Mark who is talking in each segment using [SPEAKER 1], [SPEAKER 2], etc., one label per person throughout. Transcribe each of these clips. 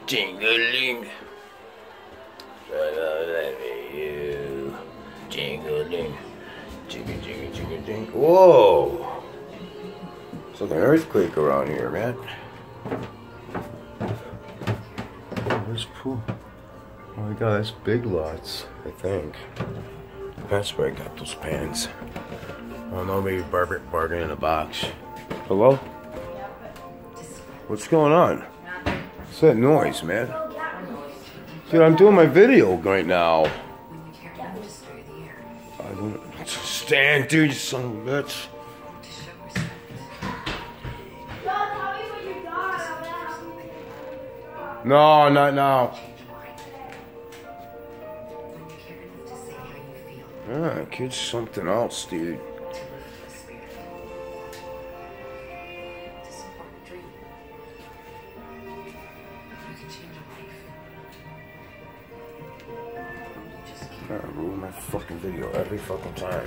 [SPEAKER 1] Jingling. Jingling. Jiggy, jiggy, jiggy, jing. Whoa! It's like an earthquake around here, man. Where's pool? Oh my god, that's Big Lots, I think. That's where I got those pants. I don't know, maybe bargain in a box. Hello? What's going on? What's that noise, man? Dude, I'm doing my video right now. I don't stand, dude, you son of a bitch. No, not now. Ah, kid's something else, dude. I ruin my fucking video every fucking time.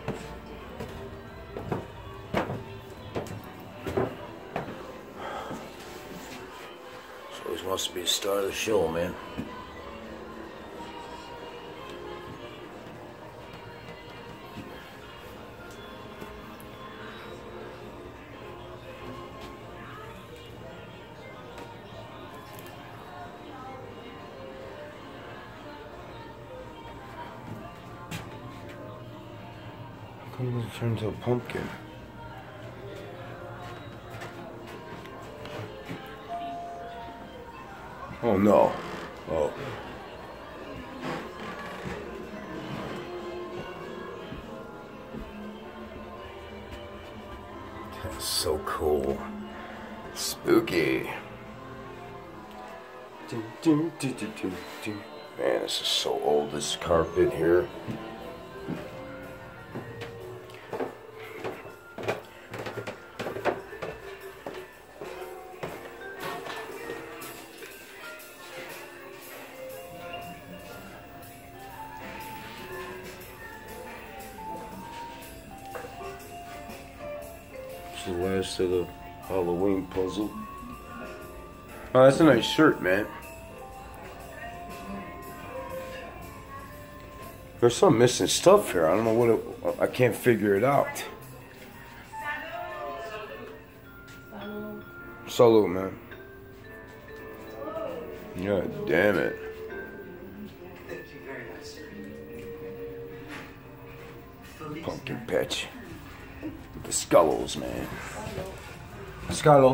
[SPEAKER 1] So always wants to be the star of the show, man. How come it turn into a pumpkin? Oh no. Oh. That's so cool. Spooky. Man, this is so old, this carpet here. The last of the Halloween puzzle. Oh, that's a nice shirt, man. There's some missing stuff here. I don't know what it, I can't figure it out. Salute, man. God damn it. Pumpkin patch. The skulls, man. Skullo.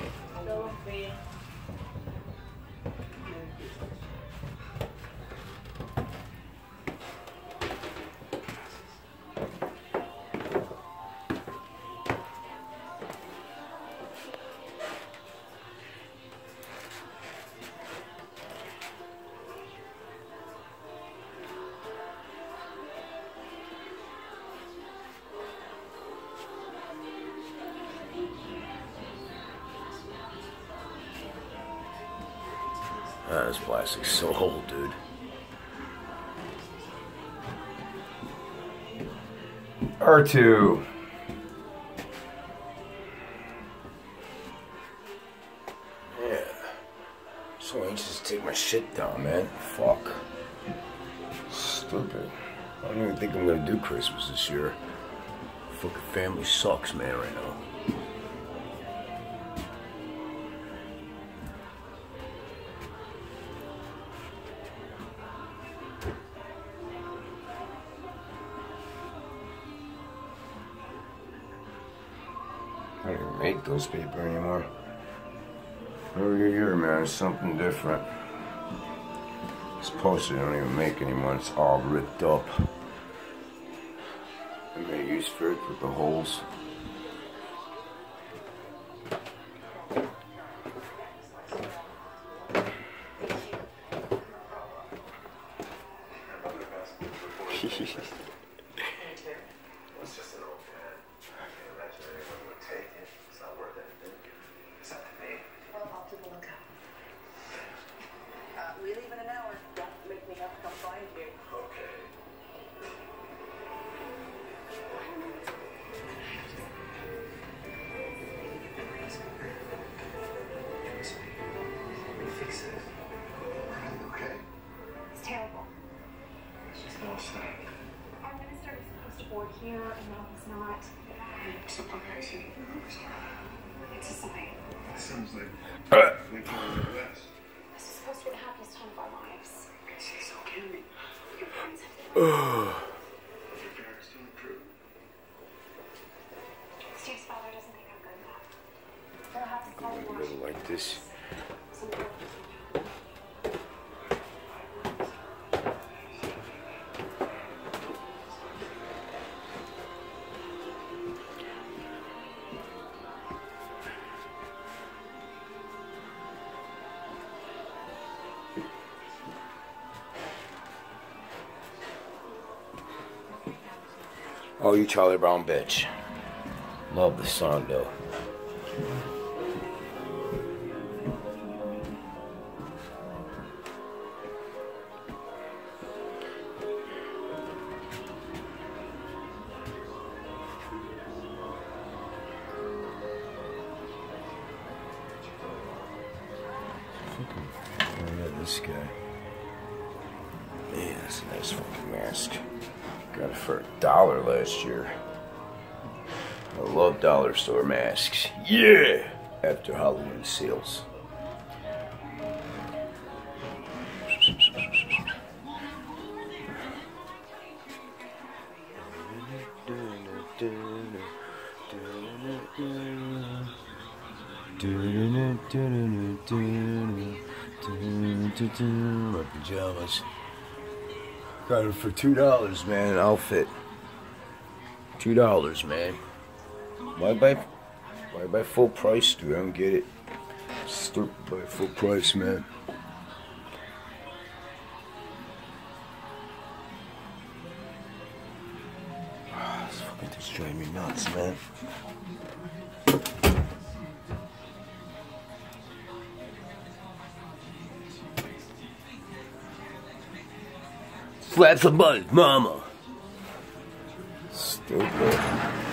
[SPEAKER 1] Ah, this plastic's so old, dude. R2. Yeah. So anxious to take my shit down, man. Fuck. Stupid. I don't even think I'm gonna do Christmas this year. Fucking family sucks, man, right now. I don't even make those paper anymore. Every year, man, it's something different. This poster I don't even make anymore. It's all ripped up. I made use for it with the holes.
[SPEAKER 2] We leave in an hour. Don't make me have to come find you. Okay.
[SPEAKER 3] This is supposed to be the happiest time of our lives.
[SPEAKER 2] So can we? Your friends have
[SPEAKER 3] Your parents don't approve. Steve's father doesn't think I'm good enough. They'll have to call him
[SPEAKER 1] I don't like this. Oh, you Charlie Brown bitch. Love the song though. Oh yeah, this guy. Yeah, that's a nice fucking mask. Got it for $1 last year. I love dollar store masks. Yeah! After Halloween sales. My pajamas. Got it for $2, man, an outfit. $2, man. Why buy full price, dude? I don't get it. Stupid buy full price, man. This fucking thing's driving me nuts, man. Slap somebody's mama. Stupid.